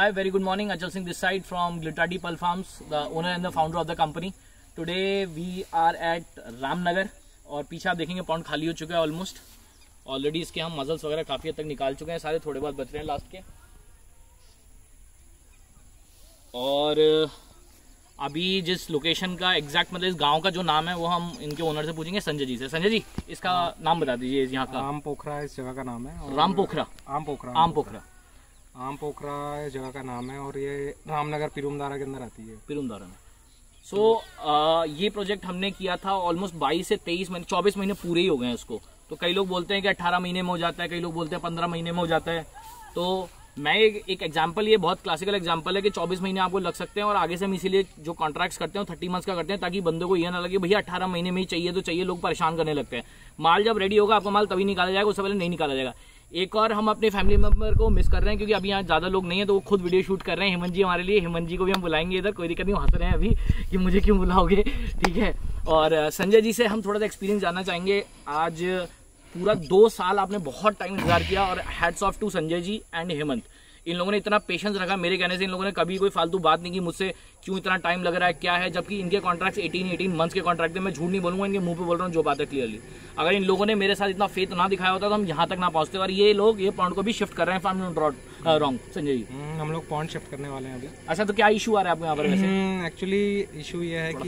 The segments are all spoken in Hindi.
Hi, very good morning. Achal Singh this side from Glitadi Pearl Farms, the owner and the founder of the company. Today we are at Ramnagar और पीछे आप देखेंगे पॉन्ड खाली हो चुका है ऑलमोस्ट. ऑलरेडी इसके हम मजल्स वगैरह काफ़ी हद तक निकाल चुके हैं, सारे थोड़े बहुत बच रहे हैं लास्ट के. और अभी जिस लोकेशन का एग्जैक्ट मतलब इस गांव का जो नाम है वो हम इनके ओनर से पूछेंगे, संजय जी से. संजय जी, इसका नाम बता दीजिए. यहाँ का आम पोखरा इस जगह का नाम है. राम पोखरा, आम पोखरा इस जगह का नाम है और ये रामनगर पिरुमदारा के अंदर आती है. पिरुमदारा में. ये प्रोजेक्ट हमने किया था ऑलमोस्ट 22 से 23 महीने 24 महीने पूरे ही हो गए हैं इसको. तो कई लोग बोलते हैं कि 18 महीने में हो जाता है, कई लोग बोलते हैं 15 महीने में हो जाता है. तो मैं एक एग्जांपल, ये बहुत क्लासिकल एग्जांपल है कि 24 महीने आपको लग सकते हैं और आगे से हम इसीलिए जो कॉन्ट्रैक्ट्स करते हैं 30 मंथ्स का करते हैं ताकि बंदों को ये ना लगे भैया 18 महीने में ही चाहिए तो चाहिए. लोग परेशान करने लगते हैं. माल जब रेडी होगा आपका माल तभी निकाला जाएगा, उससे पहले नहीं निकाला जाएगा. एक और हम अपने फैमिली मेंबर को मिस कर रहे हैं क्योंकि अभी यहाँ ज्यादा लोग नहीं है तो वो खुद वीडियो शूट कर रहे हैं. हेमंत जी हमारे लिए, हेमंत जी को भी हम बुलाएंगे इधर, कोई दिक्कत नहीं. हंस रहे हैं अभी कि मुझे क्यों बुलाओगे, ठीक है. और संजय जी से हम थोड़ा सा एक्सपीरियंस जानना चाहेंगे. आज पूरा 2 साल आपने बहुत टाइम इंतजार किया और hats off to Sanjay ji and Hemant. इन लोगों ने इतना पेशेंस रखा. मेरे कहने से इन लोगों ने कभी कोई फालतू बात नहीं की मुझसे क्यों इतना टाइम लग रहा है क्या है, जबकि इनके कॉन्ट्रैक्ट 18 मंथ्स के कॉन्ट्रैक्ट है. मैं झूठ नहीं बोलूंगा, इनके मुंह पे बोल रहा हूँ जो बात है क्लियरली. अगर इन लोगों ने मेरे साथ इतना फेथ ना दिखाया होता तो हम यहाँ तक ना पहुंचते. और ये लोग ये पॉइंट को भी शिफ्ट कर रहे हैं. रॉन्ग संजय जी? हम लोग पॉइंट शिफ्ट करने वाले हैं अभी. अच्छा, तो क्या इशू आ रहा है आपको यहाँ पर वैसे? एक्चुअली इशू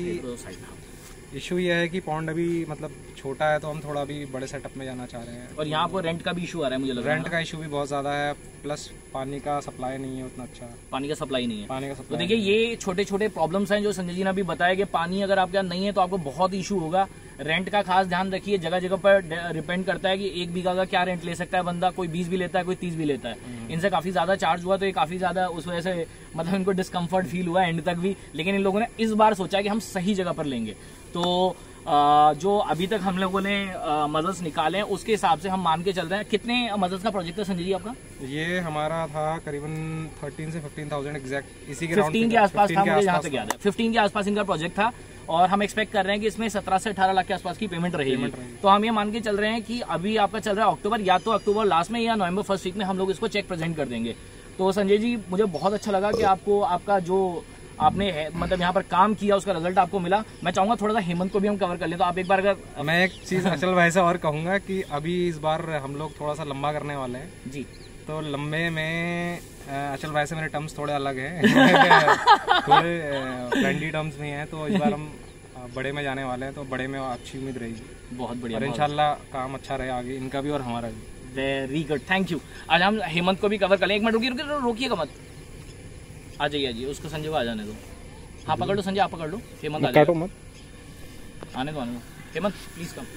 ये है कि पॉन्ड अभी मतलब छोटा है तो हम थोड़ा अभी बड़े सेटअप में जाना चाह रहे हैं. और यहाँ पर रेंट का भी इशू आ रहा है मुझे लग रहा है. रेंट का इशू भी बहुत ज़्यादा है, प्लस पानी का सप्लाई नहीं है उतना अच्छा. पानी का सप्लाई नहीं है. तो देखिए ये छोटे छोटे प्रॉब्लम्स हैं जो संजय जी ने अभी बताया कि पानी अगर आपके यहाँ नहीं है तो आपको बहुत इशू होगा. रेंट का खास ध्यान रखिए. जगह जगह पर डिपेंड करता है कि 1 बीघा का क्या रेंट ले सकता है बंदा. कोई 20 भी लेता है, कोई 30 भी लेता है. इनसे काफी ज्यादा चार्ज हुआ तो ये काफी ज्यादा उस वजह से मतलब इनको डिस्कम्फर्ट फील हुआ एंड तक भी. लेकिन इन लोगों ने इस बार सोचा कि हम सही जगह पर लेंगे. तो जो अभी तक हम लोगों ने मजल्स निकाले हैं उसके हिसाब से हम मान के चल रहे हैं. कितने मजल्स का प्रोजेक्ट है संजय जी आपका? ये हमारा था करीबन 13 से 15,000 एग्जैक्ट इसी के 15 के आसपास था, मुझे यहाँ तक याद है. 15 के आसपास इनका प्रोजेक्ट था और हम एक्सपेक्ट कर रहे हैं कि इसमें 17 से 18 लाख के आसपास की पेमेंट रहेगी. तो हम ये मान के चल रहे हैं कि अभी आपका चल रहा है अक्टूबर, या तो अक्टूबर लास्ट में या नवंबर फर्स्ट वीक में हम लोग इसको चेक प्रेजेंट कर देंगे. तो संजय जी मुझे बहुत अच्छा लगा कि आपको आपका जो आपने मतलब यहाँ पर काम किया उसका रिजल्ट आपको मिला. मैं चाहूंगा थोड़ा सा हेमंत को भी हम कवर कर लें. तो आप एक बार अगर मैं एक चीज अचल भाई से और कहूंगा कि अभी इस बार हम लोग थोड़ा सा लंबा करने वाले हैं जी. तो लंबे में अचल भाई से मेरे टर्म्स थोड़े अलग हैं. थोड़े फ्रेंडली टर्म्स में हैं. तो इस बार हम बड़े में जाने वाले हैं तो बड़े में अच्छी उम्मीद रहेगी. बहुत बढ़िया. और इंशाल्लाह काम अच्छा रहे आगे, इनका भी और हमारा भी. Very good, thank you. आज हम हेमंत को भी कवर कर लें. 1 मिनट रोकिएगा मत. आ जाइए संजय को आ जाने दो. हाँ पकड़ लो संजय, आप पकड़ लो. हेमंत आ जाओ मत. आने दो Hemant please come.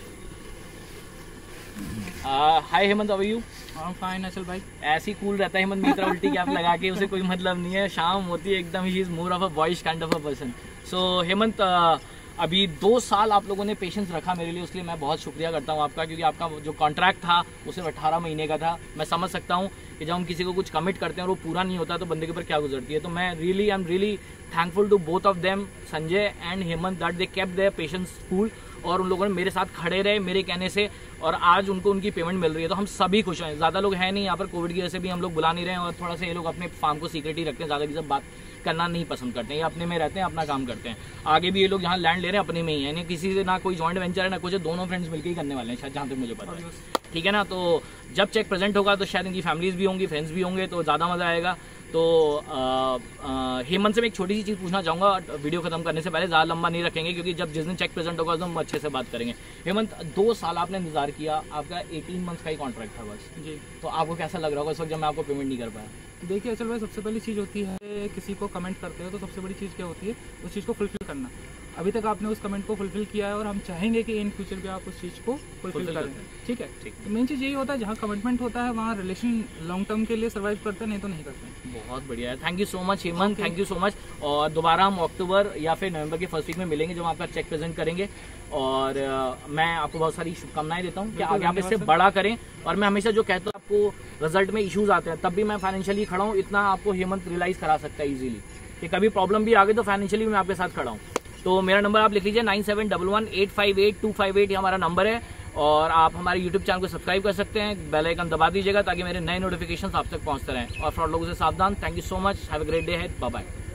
Hi Hemant, how are you? I am fine Achal भाई. ऐसी कूल रहता है हेमंत, मित्र उल्टी कैप लगा के उसे कोई मतलब नहीं है. शाम होती है एकदम, he is more of a boys kind of a person. So Hemant, अभी 2 साल आप लोगों ने पेशेंस रखा मेरे लिए, उसके लिए मैं बहुत शुक्रिया करता हूँ आपका. क्योंकि आपका जो कॉन्ट्रैक्ट था वो सिर्फ 18 महीने का था. मैं समझ सकता हूँ कि जब हम किसी को कुछ कमिट करते हैं और वो पूरा नहीं होता तो बंदे के ऊपर क्या गुजरती है. तो मैं I am really thankful to both of them, Sanjay and Hemant, that they kept their patience cool. और उन लोगों ने मेरे साथ खड़े रहे मेरे कहने से और आज उनको उनकी पेमेंट मिल रही है. तो हम सभी खुश हैं. ज़्यादा लोग हैं नहीं यहाँ पर, कोविड की वजह से भी हम लोग बुला नहीं रहे हैं और थोड़ा सा ये लोग अपने फार्म को सीक्रेट ही रखते हैं. ज़्यादा की सब बात करना नहीं पसंद करते हैं. ये अपने में रहते हैं, अपना काम करते हैं. आगे भी ये लोग यहाँ लैंड ले रहे हैं अपने में ही, यानी किसी से ना कोई जॉइंट वेंचर है ना कुछ, दोनों फ्रेंड्स मिलकर ही करने वाले हैं शायद, जहाँ तक मुझे पता है. ठीक है ना. तो जब चेक प्रेजेंट होगा तो शायद इनकी फैमिलीज भी होंगी, फ्रेंड्स भी होंगे, तो ज़्यादा मज़ा आएगा. तो हेमंत से मैं एक छोटी सी चीज़ पूछना चाहूँगा वीडियो खत्म करने से पहले. ज़्यादा लंबा नहीं रखेंगे क्योंकि जब जिस दिन चेक प्रेजेंट होगा तो हम अच्छे से बात करेंगे. हेमंत, 2 साल आपने इंतजार किया, आपका 18 मंथ्स का ही कॉन्ट्रैक्ट था बस जी. तो आपको कैसा लग रहा होगा इस वक्त जब मैं आपको पेमेंट नहीं कर पाया? देखिए अचल भाई, सबसे पहली चीज़ होती है किसी को कमेंट करते हो तो सबसे बड़ी चीज़ क्या होती है उस चीज़ को फुलफिल करना. अभी तक आपने उस कमेंट को फुलफिल किया है और हम चाहेंगे कि इन फ्यूचर भी आप उस चीज़ को फुलफिल करें. ठीक है. तो मेन चीज़ यही होता है, जहाँ कमिटमेंट होता है वहाँ रिलेशन लॉन्ग टर्म के लिए सर्वाइव करते हैं, नहीं तो नहीं करते. बहुत बढ़िया है. Thank you so much Hemant, thank you so much. और दोबारा हम अक्टूबर या फिर नवंबर के फर्स्ट वीक में मिलेंगे जब आपका चेक प्रेजेंट करेंगे. और मैं आपको बहुत सारी शुभकामनाएं देता हूँ कि आगे आप इससे बड़ा करें. और मैं हमेशा जो कहता हूँ, आपको रिजल्ट में इश्यूज आते हैं तब भी मैं फाइनेंशियली खड़ा हूँ. इतना आपको हेमंत रियलाइज करा सकता है इजीली कि कभी प्रॉब्लम भी आ गई तो फाइनेंशियली मैं आपके साथ खड़ा हूँ. तो मेरा नंबर आप लिख लीजिए 9711858258, ये हमारा नंबर है. और आप हमारे यूट्यूब चैनल को सब्सक्राइब कर सकते हैं, बेल आइकन दबा दीजिएगा ताकि मेरे नए नोटिफिकेशन आप तक पहुंचते रहें। और फ्रॉड लोगों से सावधान। Thank you so much, have a great day, bye bye.